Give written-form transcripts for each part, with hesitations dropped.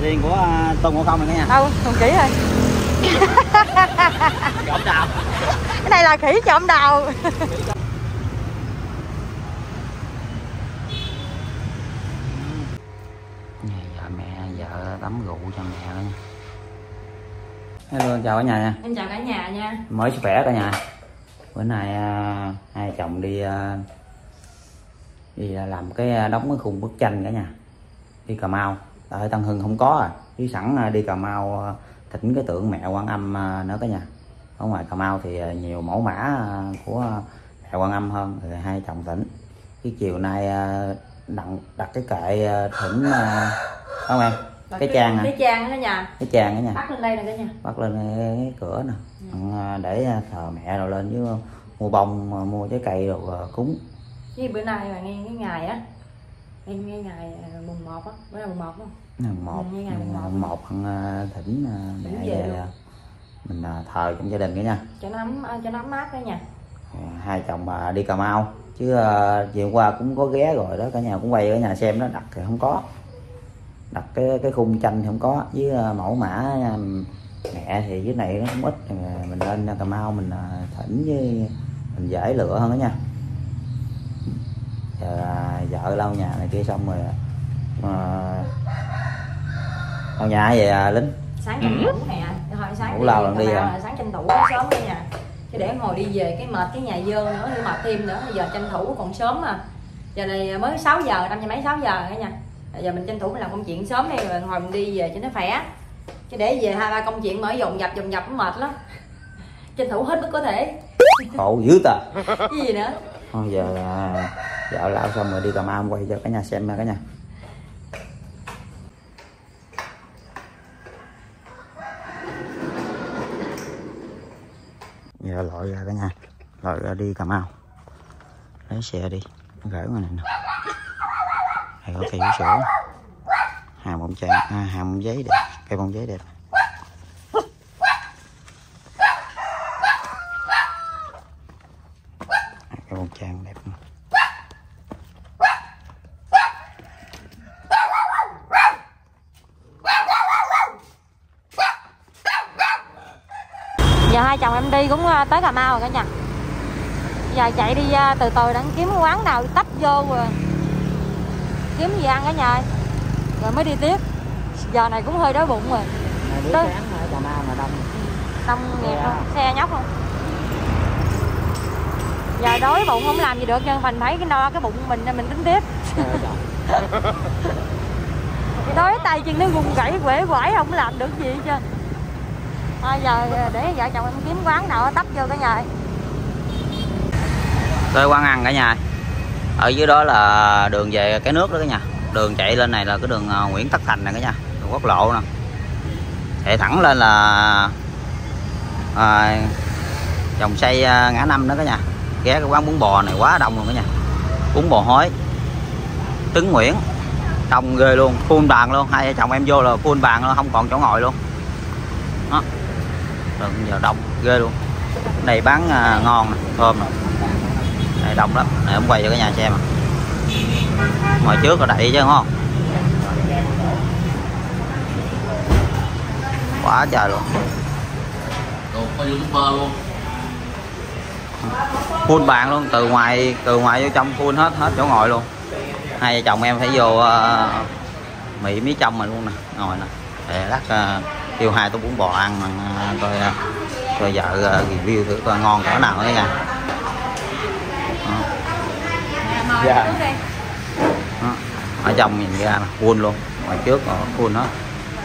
tiên của Tôn Ngộ Không này cả nhà. Đâu, còn kỹ rồi. Trộm đào. Cái này là khỉ trộm đào. Vợ mẹ, vợ tắm rượu cho mẹ đó nha. Hello, chào cả nhà nha. Em chào cả nhà nha. Mới sức khỏe cả nhà. Bữa nay hai chồng đi làm cái đóng cái khung bức tranh cả nhà. Đi Cà Mau, tại Tân Hưng không có chứ sẵn đi Cà Mau thỉnh cái tượng mẹ Quan Âm nữa cả nhà. Ở ngoài Cà Mau thì nhiều mẫu mã của mẹ Quan Âm hơn, rồi hai chồng thỉnh. Cái chiều nay đặt cái kệ thỉnh không em? Cái trang cái trang đó nha. Cái trang đó nha. Bắt lên đây nè cả nhà. Bắt lên cái cửa nè. Để thờ mẹ rồi lên chứ mua bông mua trái cây rồi cúng. Chứ bữa nay là nghe cái ngày á. Em nghe ngày mùng 1 á, bữa nay mùng 1 không? Mùng 1 thỉnh mẹ về mình thờ trong gia đình cả nha. Cho nó ấm mát đó nha. Hai chồng bà đi Cà Mau chứ chiều qua cũng có ghé rồi đó, cả nhà cũng quay ở nhà xem đó, đặt thì không có. Đặt cái khung tranh thì không có, với mẫu mã mẹ thì dưới này nó cũng ít, mình lên Cà Mau mình thỉnh với mình dễ lựa hơn đó nha. Giờ vợ lau nhà này kia xong rồi lau nhà về Lính sáng tranh thủ nè, thôi sáng ngủ lâu lần đi rồi. Sáng tranh thủ sớm đó nha, chứ để ngồi đi về cái mệt cái nhà dơ nữa, đi mệt thêm nữa. Giờ tranh thủ còn sớm mà, giờ này mới 6 giờ, 5 giờ mấy 6 giờ cả nhà. Giờ mình tranh thủ mình làm công chuyện sớm đi rồi ngồi mình đi về cho nó khỏe, chứ để về 2-3 công chuyện mở dồn dập nó mệt lắm. Tranh thủ hết mức có thể. Khổ dữ ta. Cái gì nữa. Thôi giờ vợ lau xong rồi đi Cà Mau quay cho cả nhà xem nha cả nhà. Giờ lội ra cả nhà, lội ra đi Cà Mau, lấy xe đi gửi ngoài này nè. Này có cây vú sữa, hàng bông trang, hàng bông giấy đẹp, cây bông giấy đẹp. Cây bông trang đẹp. Giờ hai chồng em đi cũng tới Cà Mau rồi cả nhà. Giờ chạy đi từ từ đang kiếm quán nào tấp vô rồi kiếm gì ăn cả nhà ơi. Rồi mới đi tiếp. Giờ này cũng hơi đói bụng rồi. Bữa sáng ở Cà Mau mà đông. Đông nghẹt không? Xe nhóc không? Giờ đói bụng không làm gì được, nhưng mình thấy cái no cái bụng mình tính tiếp. Đói tay chân nó run rẩy quể quải không làm được gì hết trơn. Thôi giờ để vợ chồng em kiếm quán nào tấp vô cả nhà. Tới quán ăn cả nhà. Ở dưới đó là đường về cái nước đó cả nhà. Đường chạy lên này là cái đường Nguyễn Tất Thành nè cả nhà, đường quốc lộ nè. Chạy thẳng lên là dòng xây ngã năm đó cả nhà. Ghé cái quán bún bò này quá đông luôn cả nhà. Bún bò hói Trứng Nguyễn, đông ghê luôn, full bàn luôn. Hai vợ chồng em vô là full bàn luôn, không còn chỗ ngồi luôn đó. Đường giờ đông ghê luôn. Đây bán ngon nè, thơm nè. Đây đông lắm, để em quay cho cả nhà xem. Ngoài trước là đậy chứ đúng không? Quá trời luôn. Có YouTuber luôn. Full bàn luôn, từ ngoài vô trong full hết chỗ ngồi luôn. Hai vợ chồng em phải vô Mỹ mí trong mà luôn nè, ngồi nè. Để lát kêu 2 tô bún bò ăn coi vợ review thử coi ngon cỡ nào đấy nha. Dạ. Ở trong nhìn ra là full luôn, ngoài trước có full hết.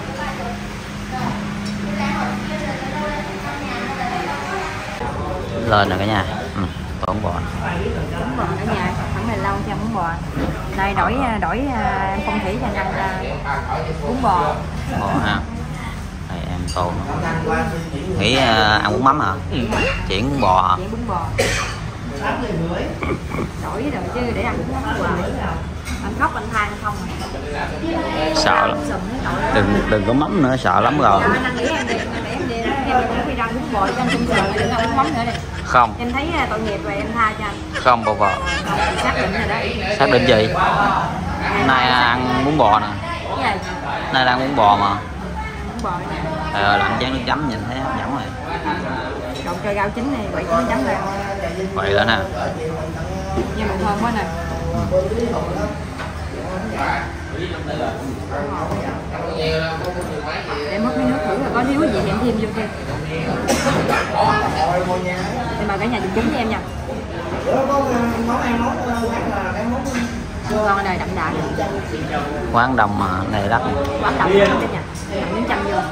Lên rồi cả nhà. Tô bún bò. Bún bò cả nhà, khoảng này lâu cho bún bò. Đây đổi phong thủy cho ăn bún bò. Bò ha. Đây em tô. Nghĩ ăn bún mắm hả? Chuyển bún bò hả? Chuyển bún bò. Đổi rồi chứ để ăn bún mắm hoài. Anh khóc anh than không à. Sợ lắm. Đừng có mắm nữa, sợ lắm rồi. Anh ăn nghĩ em đi, em cũng khi ăn bún bò cho anh sung sườn đừng ăn bún mắm nữa đi. Không. Em thấy tội nghiệp rồi em tha cho anh. Không bao giờ. Xác định rồi đó. Xác định gì? Nay ăn bún bò nè. Cái gì? Nay đang bún bò mà. Bún bò nè. Trời ơi, làm chén nước chấm nhìn thấy hấp dẫn rồi. Trộn cho rau chín này, quậy nước chấm lên. Vậy lên nè. Nhưng mà thơm quá nè. Để mất miếng nước thử là có thiếu gì thì em thêm vô thêm. Nhưng mà cả nhà dùng trứng cho em nha. Ngon ở đây đậm đà. Quán đông mà này đắt. Quán đông cả nhà. Làm miếng chăm vô.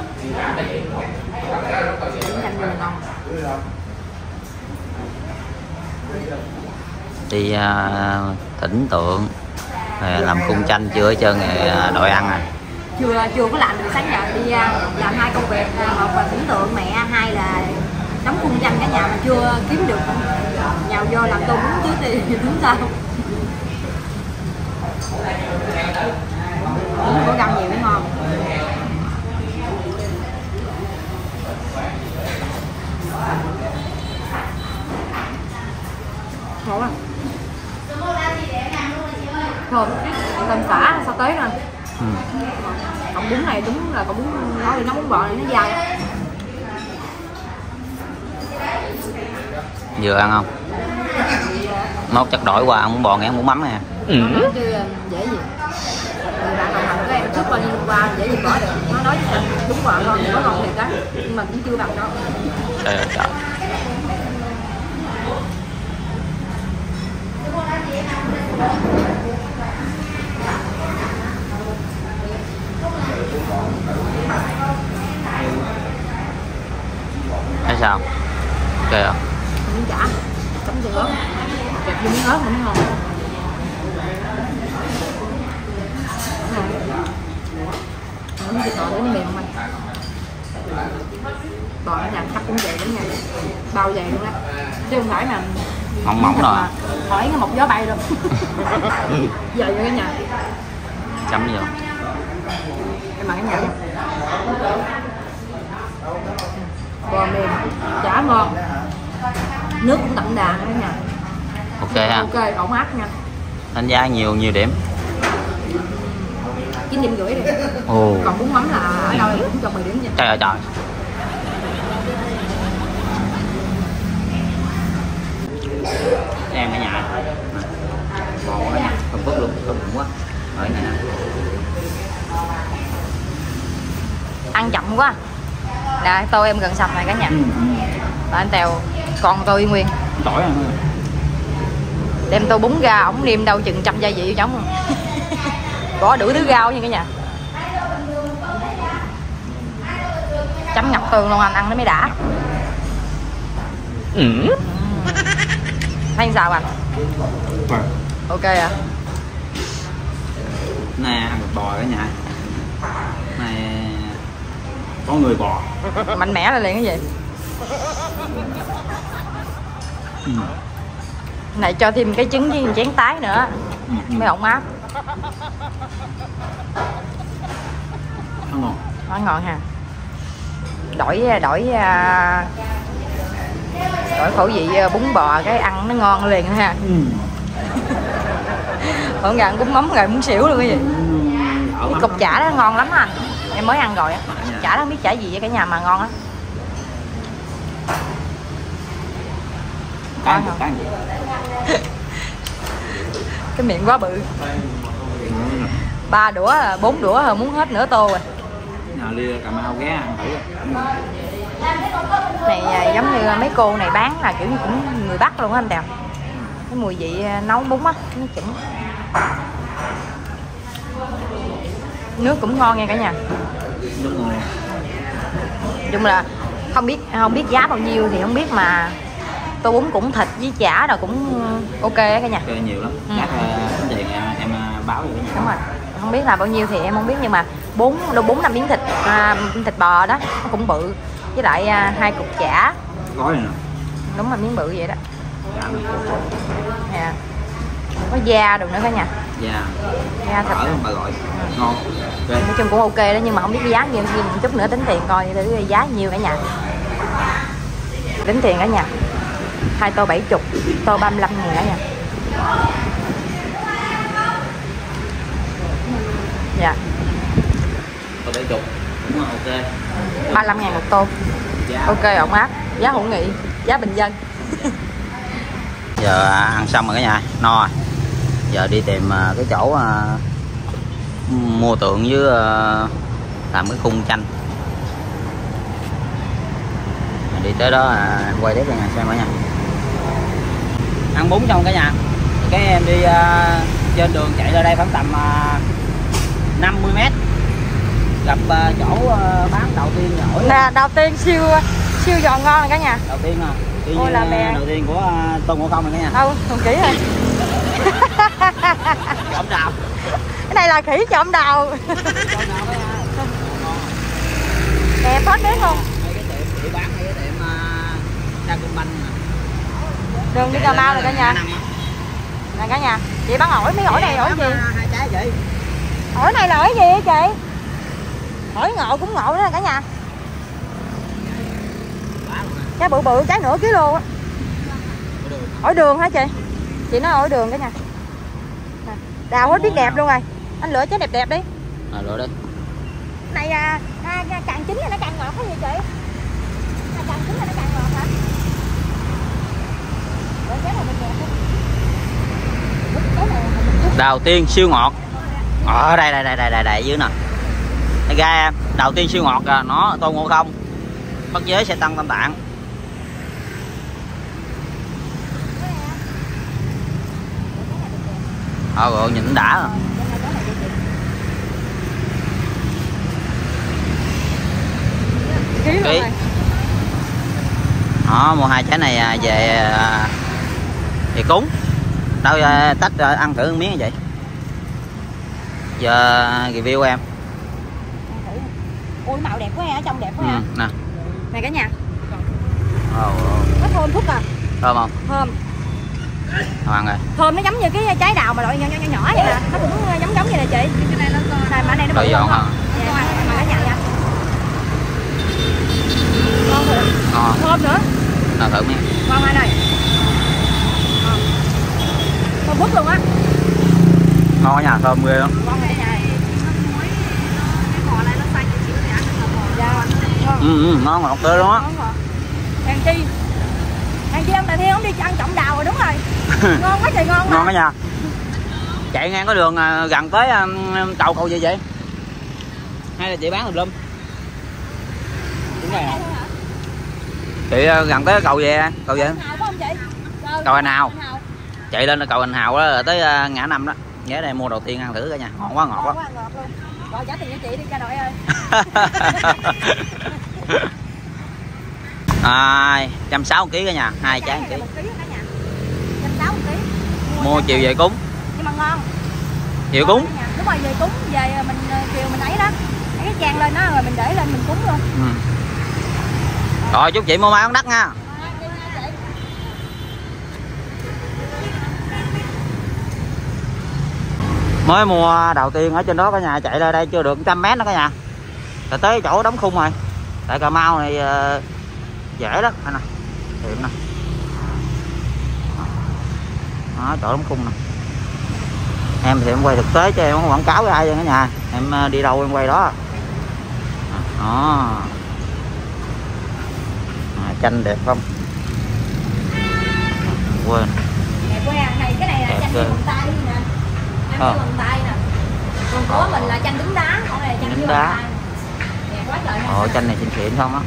Miếng chăm vô là ngon. Đi Thỉnh Tượng làm cung chanh chưa hết trơn đội ăn à. Chưa có làm được, sáng giờ đi làm 2 công việc, một là Thỉnh Tượng mẹ, 2 là nấu cung chanh cả nhà mà chưa kiếm được. Nhào vô làm tô bún trước thì tính sao. Bún có rau nhiều mới ngon. Ngon quá. Thơm, thơm xả sao tới nè. Còn bún này đúng là còn bún nói nấu bún bò này nó dai. Vừa ăn không? Mốt chắc đổi qua ăn bún bò nghe bún mắm nè. Chứ dễ gì. Bạn đồng hành của em trước coi đi qua dễ gì bỏ được. Nó nói bún bò ngon thì nó ngon thiệt đó, nhưng mà cũng chưa bằng đâu. Trời ơi trời. Thấy sao? Ok không? Miếng chả, chấm tương ớt, kẹp vô miếng ớt cũng ngon. Miếng thịt bò đến mềm không anh? Bò nó làm cắt cũng dày lắm nha, bao dày luôn á, chứ không phải mà mỏng mỏng rồi. Hỏi cái một gió bay luôn. Giờ vô cái nhà. Chấm vô. Em mời em nhậu nha. Bò mềm, chả ngon, nước cũng đậm đà nữa nha. Ok ha. Ok, ổn áp nha. Đánh giá nhiều điểm. 9,5 điểm đi. Ồ. Còn bún mắm là ở đâu em cũng cho 10 điểm nha. Trời ơi trời. Em ở nhà. Bò ở nhà, không vớt luôn, có bụng quá. Ở nhà. Ăn chậm quá. Nè, tô em gần sập này cả nhà. Và anh Tèo còn tô y nguyên. Tỏi à. Đem tô bún ra, ổng niêm đâu chừng trăm gia vị vô trong. Bỏ đủ thứ rau nha cả nhà. Chấm ngập tường luôn, anh ăn nó mới đã. Thấy sao anh? Ok à. Nè ăn thịt bò cả nhà. Này có người bò. Mạnh mẽ là liền cái gì? Này cho thêm cái trứng với chén tái nữa. Mới ổn áp. Nó ngon. Nó ngon ha. Đổi khẩu vị bún bò cái ăn nó ngon liền ha. Còn gần bún mắm rồi muốn xỉu luôn cái gì. Cái cục chả đó ngon lắm anh. Em mới ăn rồi á. Chả đó không biết chả gì vậy cả nhà mà ngon á. Ngon không? Cái miệng quá bự. 3 đũa, 4 đũa muốn hết nửa tô rồi. Nào đi Cà Mau ghé ăn thử. Này giống như mấy cô này bán là kiểu như cũng người Bắc luôn á anh Tèo. Cái mùi vị nấu bún á, nó chỉnh. Nước cũng ngon nha cả nhà. Nước ngon. Chung là không biết giá bao nhiêu thì không biết mà tô bún cũng thịt với chả rồi cũng ok á cả nhà. Ok nhiều lắm. Chắc vậy em báo cho cả nhà. Đúng rồi. Không biết là bao nhiêu thì em không biết nhưng mà 4-5 miếng thịt thịt bò đó nó cũng bự, với lại 2 cục chả. Gói này nè. Đúng là miếng bự vậy đó. Nè. Có da được nữa cả nhà. Dạ. Da thịt. Ở bà gọi. Ngon. Okay. Nói chung cũng ok đó nhưng mà không biết giá nhiêu, một chút nữa tính tiền coi thử giá nhiêu cả nhà. Tính tiền cả nhà. 2 tô 70, tô 35 000 cả nhà. Dạ. Tô 70 cũng là ok. 35.000 một tô. Ok, ổn áp, giá hữu nghị, giá bình dân. Giờ ăn xong rồi cả nhà, no rồi. Giờ đi tìm cái chỗ mua tượng với làm cái khung tranh. Đi tới đó em quay tiếp cả nhà xem cả nhà. Ăn bún xong cả nhà, cái em đi trên đường chạy ra đây khoảng tầm 50 m gặp chỗ bán đầu tiên nổi Nè, đầu tiên siêu giòn ngon này cả nhà. đầu tiên à. Ôi là bè đầu tiên của Tôn Ngộ Không này cả nhà. Đâu, còn kỹ rồi. Trộm đào. Cái này là khỉ trộm đào. Đẹp hết đấy không? Mấy cái tiệm chị bán mấy cái tiệm Sa Công Banh nè. Đường đi Cà Mau rồi cả nhà. Nè cả nhà, chị bán ổi, mấy ổi này ổi gì? 2 trái chị. Ổi này là ổi gì hả chị? Ổi ngộ cũng ngộ đó nè cả nhà. Trái bự bự, trái nửa ký á. Ổi đường hả chị? Chị nói ổi đường cả nhà. Nè, đào hết biết đẹp luôn rồi. Anh lựa trái đẹp đẹp đi. Lựa đi. Này càng chín thì nó càng ngọt hả vậy chị? Càng chín thì nó càng ngọt hả? Lựa trái này mình đẹp đi. Đầu tiên siêu ngọt. Ở đây dưới nè. Đây ra em, đầu tiên siêu ngọt là nó Tôn Ngộ Không. Bắt giới sẽ tăng tam tạng. Rồi nhìn đã rồi. Ký. Đó, mua 2 trái này về cúng. Đâu tách ăn thử một miếng vậy. Giờ review em. Ôi màu đẹp quá ha, trông đẹp quá ha. Nè. Này cả nhà. Nó thơm phức à. Thơm không? Thơm. Hoàng rồi. Thơm nó giống như cái trái đào mà loại nhỏ vậy nè, nó cũng giống như này chị. Cái này nó mà này nó bự giòn không? Dạ, mà cả nhà nha. Ngon rồi. Thơm nữa. Nào thử nha. Ngon anh ơi. Thơm phức luôn á. Ngon nha, thơm ghê lắm. Ngon rồi cả nhà. Ngon ngọt tươi luôn á. Hàng chi ông Đại Thiên không đi ăn trộm đào rồi, đúng rồi. Ngon quá trời ngon. Ngon đó nha. Chạy ngang có đường gần tới cầu gì vậy? Hay là chị bán tùm lum? Đúng rồi. Chị gần tới cầu gì? Cầu gì? Cầu Anh Hào. Chạy lên là cầu Anh Hào đó là tới ngã năm đó. Nhớ đây mua đầu tiên ăn thử cả nhà. Ngon quá, ngọt quá. Rồi trả tiền cho chị đi cha nội ơi. 160 kg cả nhà, 2 trái 1 kg. 160 kg. Mua chiều về cúng. Nhưng mà ngon. Chiều cúng. Đúng rồi, về cúng, về mình chiều mình ấy đó. Cái chan lên đó rồi mình để lên mình cúng luôn. Rồi chúc chị mua mai bán đắt nha. Mới mua đầu tiên ở trên đó cả nhà, chạy ra đây chưa được 100 m đó cả nhà. Rồi tới chỗ đóng khung rồi. Tại Cà Mau này dễ đó anh nè. Tiệm nè. Đó, chỗ đóng khung nè. Em thì em quay thực tế chứ em không quảng cáo với ai vậy cả nhà. Em đi đâu em quay đó. Đó. Chanh đẹp không? Quên. Đẹp quá. Cái này là chanh bằng tay nè. Em bằng tay nè. Còn của mình là chanh đứng đá, còn này là chanh đứng đá. Đẹp quá trời. Ồ, chanh này xịn xịn không á.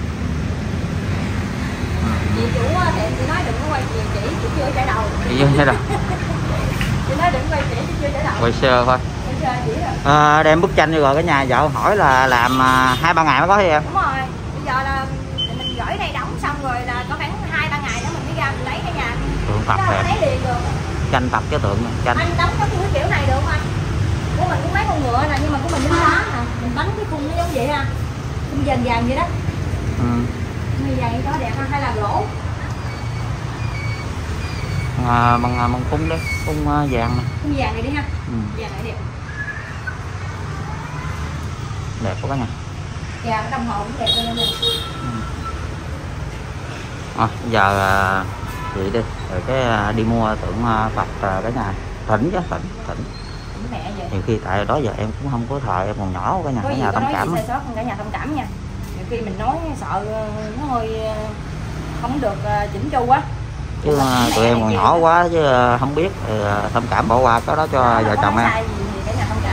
Chị chủ tiệm chị nói đừng có quay chị chưa chảy đầu. Chị chưa chảy đầu. Chị nói đừng quay chị chưa chảy đầu. Quay sơ thôi. Đem bức tranh rồi cả nhà vợ hỏi là làm 2-3 ngày mới có thì em. Đúng rồi. Bây giờ là mình gửi đây đóng xong rồi là có khoảng 2-3 ngày nữa mình đi ra mình lấy cả nhà. Tượng Phật đẹp. Lấy liền được. Tranh Phật cái tượng này, tranh. Anh đóng cái kiểu này được không anh? Của mình cũng mấy con ngựa nè, nhưng mà của mình đứng đá nè. Mình bắn cái khung nó giống vậy ha. Khung vàng vàng vậy đó. Như vậy có đẹp ha, hay là gỗ? Bằng khung đấy, khung vàng nè. Khung vàng này đi ha. Vàng này đẹp. Đẹp quá cả nhà. Dạ, cái đồng hồ cũng đẹp luôn nè. Giờ chị đi rồi cái đi mua tượng Phật cả nhà. Thỉnh chứ, thỉnh. chỉnh mẹ vậy. Nhiều khi tại đó giờ em cũng không có thời, em còn nhỏ cả nhà, Có cả gì nhà có thông nói cảm. gì sai sót không cả nhà thông cảm nha. Nhiều khi mình nói sợ nó hơi không được chỉnh chu quá. Chứ tụi em còn nhỏ quá chứ không biết, thông cảm bỏ qua cái đó cho vợ chồng em. Cả nhà thông cảm.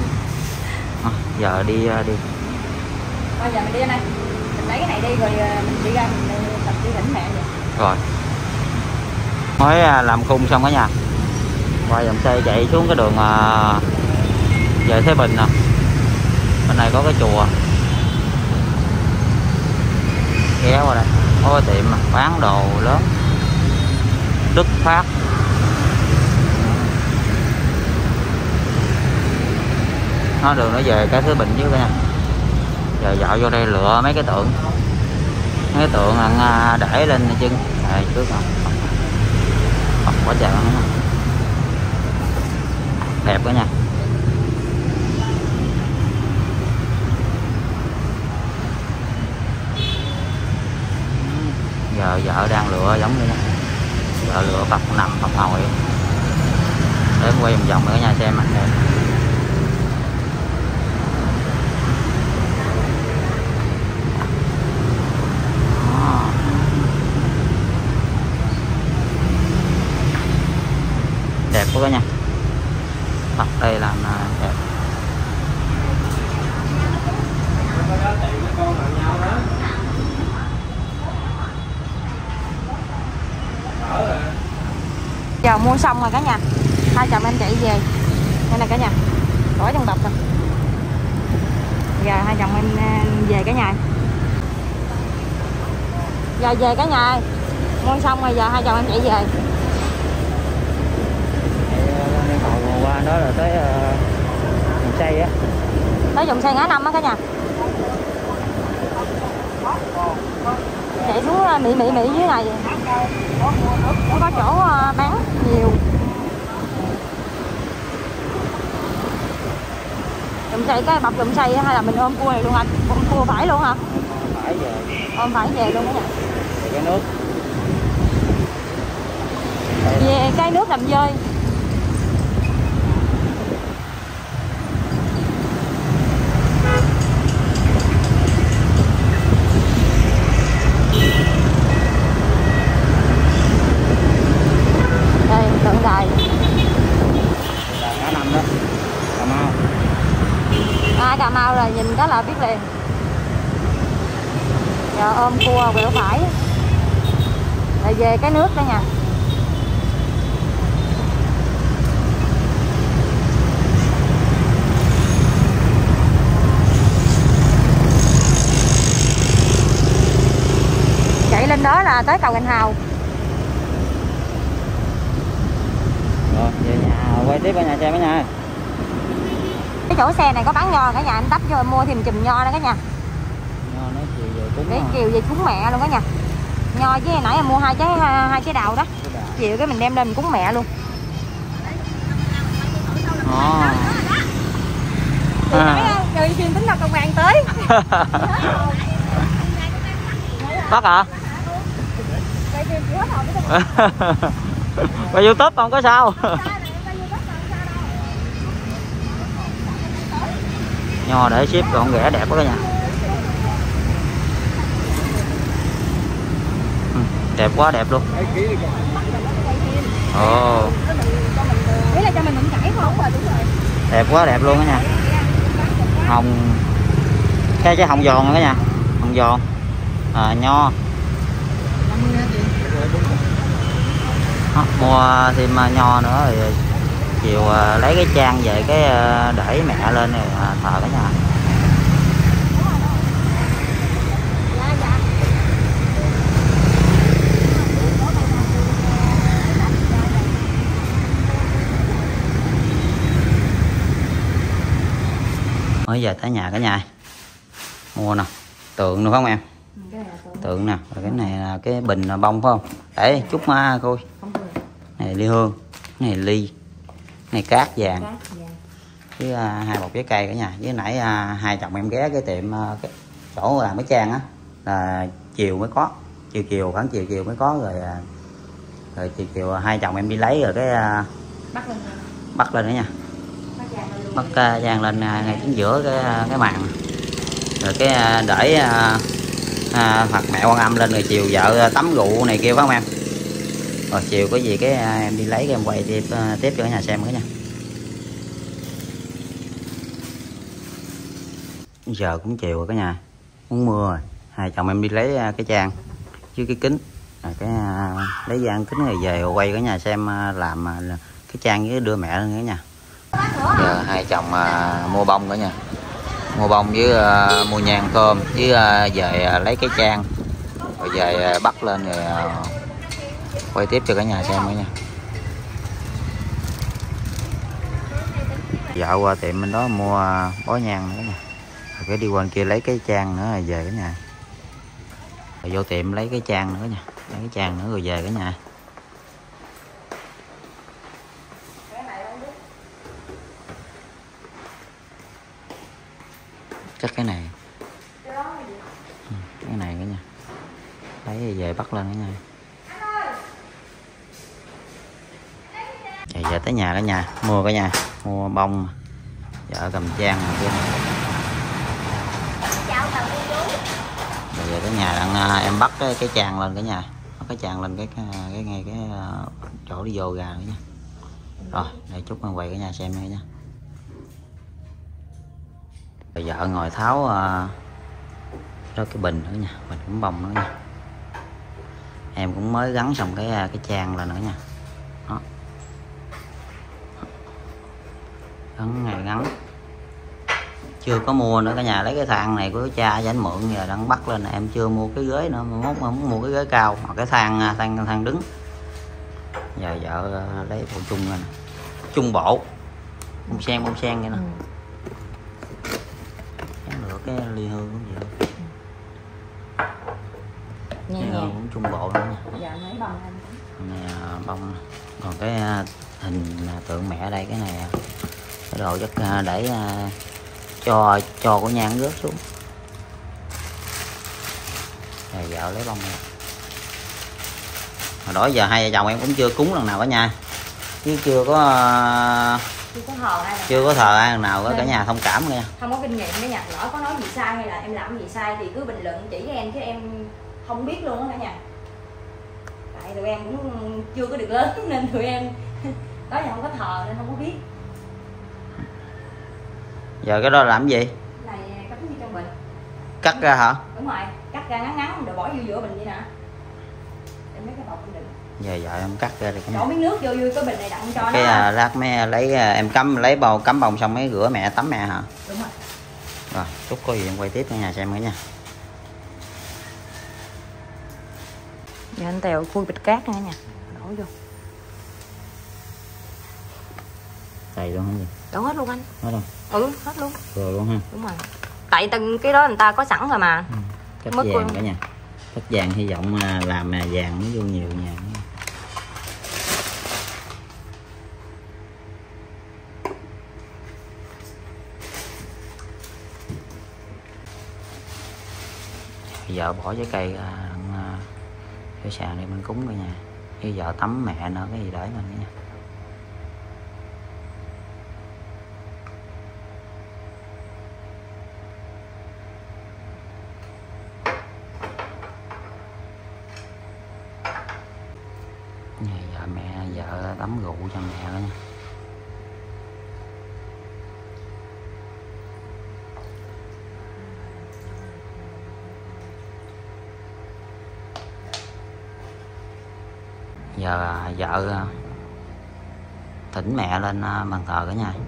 Giờ đi. Bây giờ mình đi đây, mình lấy cái này đi rồi mình đi ra mình tập đi thỉnh mẹ vậy. Rồi mới làm khung xong cả nhà, qua dòng xe chạy xuống cái đường về Thế Bình nè. Bên này có cái chùa, ghé qua đây có cái tiệm bán đồ lớn Đức Phát. Nó đường nó về cái Thế Bình chứ cả nhà. Giờ dạo vô đây lựa mấy cái tượng, để lên chân này trước nè, quá trời đẹp quá nha. Giờ vợ đang lựa giống như này, vợ lựa Phật nằm Phật ngồi, để em quay vòng vòng nữa nha xem mặt đẹp. Đẹp quá cả nhà, Phật đây làm đẹp. Giờ mua xong rồi cả nhà, hai chồng em chạy về đây này cả nhà, bỏ trong bọc rồi. Giờ hai chồng em về cả nhà, giờ về cả nhà, mua xong rồi giờ hai chồng em chạy về. Qua đó là tới dòng xây á, tới dòng xe ngã năm á cả nhà, chạy xuống Mỹ dưới này nó có chỗ bán nhiều. Dòng xe cái bọc dòng xe hay là mình ôm cua này luôn anh, ôm cua phải luôn hả? phải về, Ôm phải về luôn cả nhà. cái nước Về cái nước làm dơi. Đây tượng đài Ngã Năm đó, Cà Mau. Cà Mau là nhìn đó là biết liền. Giờ ôm cua quẹo phải rồi về cái nước đó nha. Chạy lên đó là tới cầu Gành Hào. Rồi về nhà quay tiếp ở nhà xem cả nhà. Cái chỗ xe này có bán nho cả nhà, anh tấp vô mua thêm chùm nho đó cả nhà. Nho nó chiều về cúng. Để chiều về cúng mẹ luôn cả nhà. Nho chứ hồi nãy em mua hai trái đào đó. Chiều cái mình đem lên mình cúng mẹ luôn. Người phim tính là công an tới. Bắt hả? Qua YouTube không có sao. Nho để ship còn rẻ đẹp quá cả nhà. Đẹp quá đẹp luôn. Ồ. Ý là cho mình chảy không rồi, đúng rồi. Đẹp quá đẹp luôn đó nha. Hồng, cái hồng giòn nữa cả nhà, hồng giòn, nho. Mua thêm nho nữa rồi chiều lấy cái trang về cái để mẹ lên rồi thờ cả nhà. Mới giờ tới nhà cả nhà, mua nè, tượng được không em? Tượng nè, rồi cái này là cái bình bông phải không? Để chút coi. Này ly hương, này ly, này cát vàng, với hai bọc trái cây cả nhà. Với nãy hai chồng em ghé cái tiệm cái chỗ làm cái trang á, là chiều mới có, chiều khoảng chiều mới có rồi. Rồi chiều hai chồng em đi lấy rồi cái bắt lên nữa nha. bắt Trang lên ngay chính giữa cái màn, rồi cái để hoặc mẹ Quan Âm lên, rồi chiều vợ tắm rượu này kia phải không em? Rồi chiều có gì cái em đi lấy cái em quay tiếp cho cả nhà xem cái nha. Giờ cũng chiều rồi cả nhà, muốn mưa rồi, hai chồng em đi lấy cái Trang với cái kính, rồi cái lấy gian kính rồi về rồi quay cả nhà xem làm cái Trang với đưa mẹ lên cả nhà. Giờ hai chồng mua bông cả nhà, mua bông với mua nhang thơm với về lấy cái Trang rồi về bắt lên rồi quay tiếp cho cả nhà xem cả nhà. Dạo qua tiệm bên đó mua bó nhang nữa nè, rồi cái đi qua kia lấy cái Trang nữa rồi về cả nhà. Rồi vô tiệm lấy cái Trang nữa nha, lấy cái Trang nữa rồi về cả nhà. Chắc cái này, cái này cả nhà, lấy rồi về bắt lên cả nhà. Giờ tới nhà cả nhà, mua cả nhà, mua bông, vợ cầm Trang này kia. Rồi giờ tới nhà đang em bắt cái Trang lên cả nhà, bắt cái Trang lên cái ngay cái chỗ đi vô gà nữa nha. Rồi để chút mình quay cả nhà xem nha. Rồi vợ ngồi tháo đó cái bình nữa nha, bình cũng bông nữa nha. Em cũng mới gắn xong cái Trang lên nữa nha. Đó. Gắn chưa có mua nữa cả nhà, lấy cái thang này của cha cho anh mượn, giờ đang bắt lên, em chưa mua cái ghế nữa, mốt mà muốn mua cái ghế cao hoặc cái thang đứng. Giờ vợ lấy bộ chung này, chung bộ bông sen vậy nè. Được cái ly hương cũng vậy, ly hương cũng chung bộ nữa nha. Dạ mấy bông anh này bông, còn cái hình tượng mẹ ở đây, cái này cái đồ chắc để cho của nhang rớt xuống. Rồi vợ lấy bông này. Hồi đó giờ hai vợ chồng em cũng chưa cúng lần nào cả nhà, chứ chưa có thờ ai lần nào, có cả nhà thông cảm nha. Không có kinh nghiệm đó nha, lỡ có nói gì sai hay là em làm gì sai thì cứ bình luận chỉ em, chứ em không biết luôn á cả nhà. Tại tụi em cũng chưa có được lớn nên tụi em đó giờ không có thờ nên không có biết. Giờ cái đó làm gì? Này cắt gì trong bình. Cắt ra hả? Đúng rồi, cắt ra ngắn rồi bỏ vô giữa bình vậy nè. Em mấy cái bọc cũng đựng. Giờ vợ em cắt ra đi. Đổ miếng nước vô cái bình này đặng cho cái nó. Lát mấy lấy em lấy cắm bông xong mới rửa mẹ tắm mẹ hả? Đúng rồi. Rồi chút có gì em quay tiếp cả nhà xem nữa nha. Giờ anh Tèo khui bịch cát nữa nha, đổ vô. Đầy luôn hả gì? Đổ hết luôn anh. Hết luôn. Ừ, hết luôn. Rồi luôn ha. Đúng rồi. Tại từng cái đó người ta có sẵn rồi mà. Cách vàng cả nhà. Cách vàng hy vọng làm vàng nó vô nhiều nhà. Vợ bỏ trái cây cái sàn để mình cúng cả nhà. Với vợ tắm mẹ nữa, cái gì để mình nha. Vợ tắm rượu cho mẹ đó nha. Giờ vợ thỉnh mẹ lên bàn thờ cả nhà.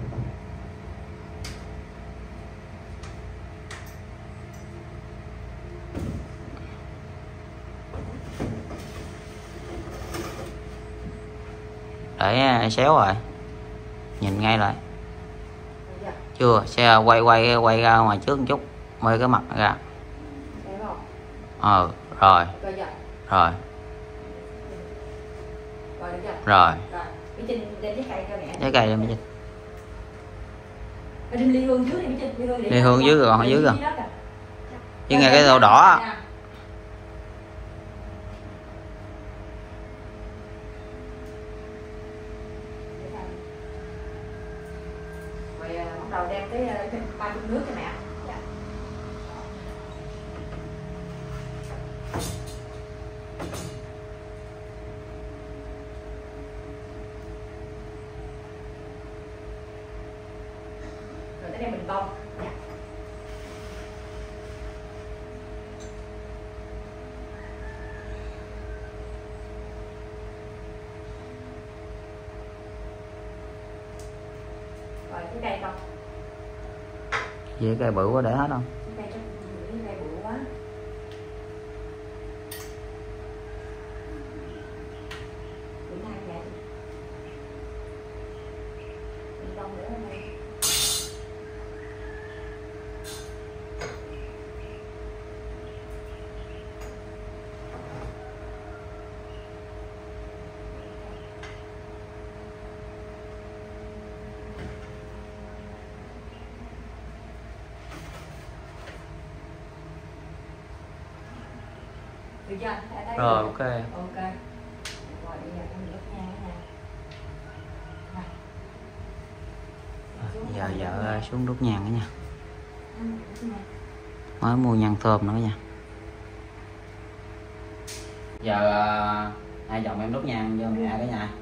Để xéo rồi, nhìn ngay lại chưa, xe quay ra ngoài trước một chút, quay cái mặt ra. Rồi rồi trái cây đem trên ly hương dưới rồi, còn dưới rồi chứ nghe cái đồ đỏ. nước cho mẹ. Dạ. Rồi tới đây mình bông. Dạ. Rồi cái cây con. Vậy cây bự quá để hết không? Cái cây chắc cây bự quá. Bự hai vậy. Mình bông nữa ở đây. Được chưa? Thấy Rồi, không? ok. Ok. Rồi bây giờ em đốt nhang nha. Rồi. Giờ vợ xuống đốt nhang đó nha. Đốt nhang. Mới mua nhang thơm nữa nha. Giờ hai chồng em đốt nhang cho mẹ cả nhà.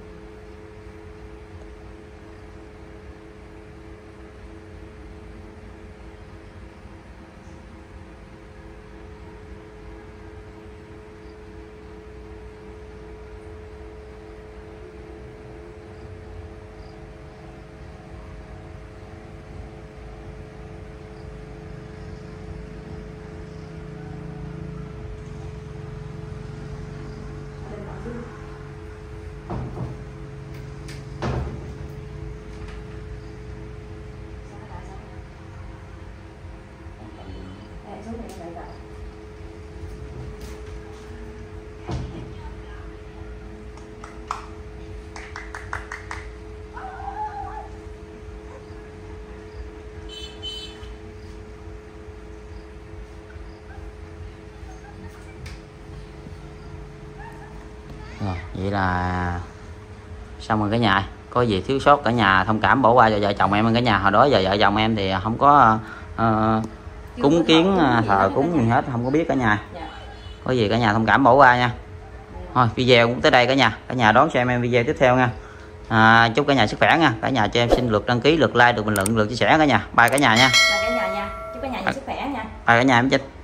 Rồi, vậy là xong rồi cả nhà. Có gì thiếu sót cả nhà thông cảm bỏ qua cho vợ chồng em cả nhà. Hồi đó giờ vợ chồng em thì không có cúng kiến thờ cúng gì hết, không có biết cả nhà. Có gì cả nhà thông cảm bỏ qua nha. Thôi video cũng tới đây cả nhà. Cả nhà đón xem em video tiếp theo nha. Chúc cả nhà sức khỏe nha. Cả nhà cho em xin lượt đăng ký, lượt like, lượt bình luận, lượt chia sẻ cả nhà. Bye cả nhà nha. Bye cả nhà nha. Chúc cả nhà nhiều sức khỏe nha. Bye cả nhà em Trinh.